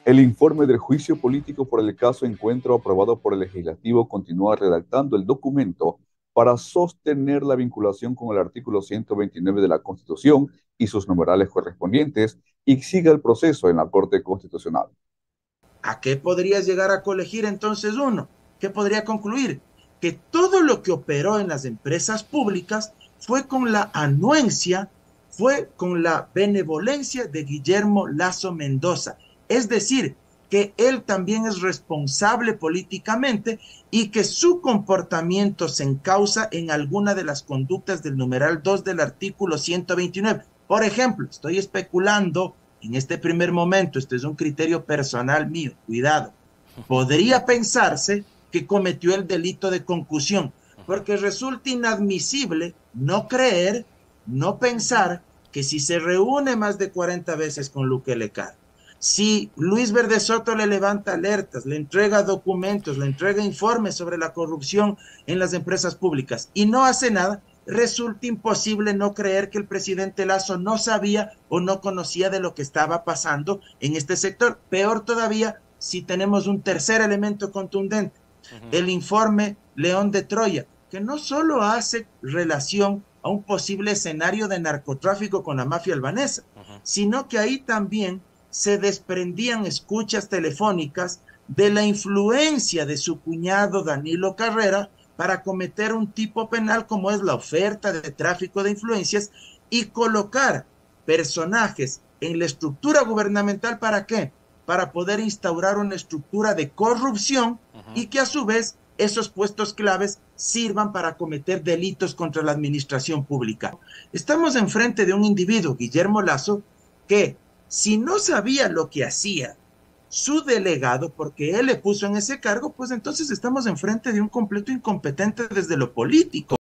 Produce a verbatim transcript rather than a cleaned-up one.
El informe del juicio político por el caso Encuentro aprobado por el Legislativo continúa redactando el documento para sostener la vinculación con el artículo ciento veintinueve de la Constitución y sus numerales correspondientes y siga el proceso en la Corte Constitucional. ¿A qué podrías llegar a colegir entonces uno? ¿Qué podría concluir? Que todo lo que operó en las empresas públicas fue con la anuencia, fue con la benevolencia de Guillermo Lasso Mendoza. Es decir, que él también es responsable políticamente y que su comportamiento se encausa en alguna de las conductas del numeral dos del artículo ciento veintinueve. Por ejemplo, estoy especulando en este primer momento, este es un criterio personal mío, cuidado, podría pensarse que cometió el delito de concusión, porque resulta inadmisible no creer, no pensar que si se reúne más de cuarenta veces con Luque Lecar, si Luis Verde Soto le levanta alertas, le entrega documentos, le entrega informes sobre la corrupción en las empresas públicas y no hace nada, resulta imposible no creer que el presidente Lasso no sabía o no conocía de lo que estaba pasando en este sector. Peor todavía si tenemos un tercer elemento contundente, uh-huh. el informe León de Troya, que no solo hace relación a un posible escenario de narcotráfico con la mafia albanesa, uh-huh. sino que ahí también se desprendían escuchas telefónicas de la influencia de su cuñado Danilo Carrera para cometer un tipo penal como es la oferta de tráfico de influencias y colocar personajes en la estructura gubernamental. ¿Para qué? Para poder instaurar una estructura de corrupción uh-huh. y que a su vez esos puestos claves sirvan para cometer delitos contra la administración pública. Estamos enfrente de un individuo, Guillermo Lasso, que si no sabía lo que hacía su delegado, porque él le puso en ese cargo, pues entonces estamos enfrente de un completo incompetente desde lo político.